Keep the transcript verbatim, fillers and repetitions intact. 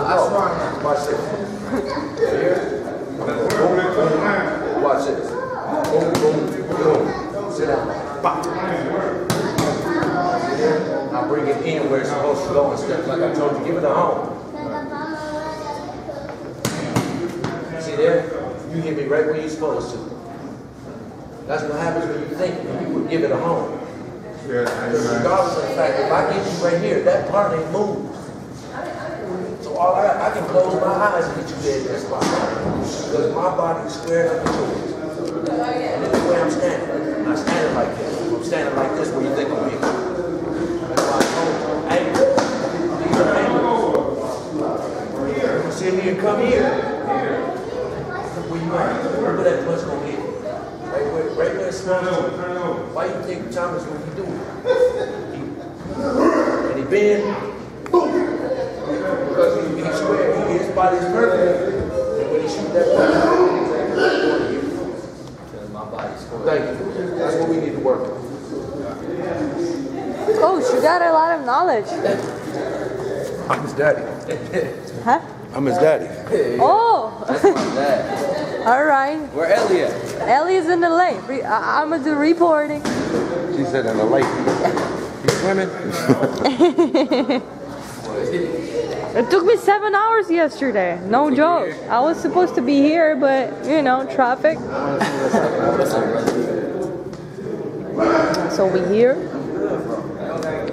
I swear I'm not. Watch this. Here. Watch this. Boom, boom, boom. Sit down. Pop. Now bring it in where it's supposed to go instead. Like I told you, give it a home. See there? You hit me right where you're supposed to. That's what happens when you think when people give it a home. Because regardless of the fact, if I get you right here, that part ain't moved. So all I, I can close my eyes and get you dead in that spot. Because my body is squared up into it. And this is the way I'm standing. I'm not standing like this. I'm standing like this where you think I'm here. That's why I told you, angle. These are angles. You sit here and come here. Where you at? Where that punch gonna hit? Right where, right where it's supposed to. Why you think Thomas when he do it? He, and he bend, boom. Because he, he swear, he, his body is perfect. And when he shoot that punch, he's exactly what he's going to hit. Because my body's square. Thank you. That's what we need to work on. Coach, you got a lot of knowledge. I'm his daddy. Huh? I'm his daddy. Yeah. Oh! That's my dad. All right. Where Ellie at? Ellie's in the lake. I I'm going to do reporting. She said in the lake. He's swimming? It took me seven hours yesterday. No joke. I was supposed to be here, but, you know, traffic. So we here.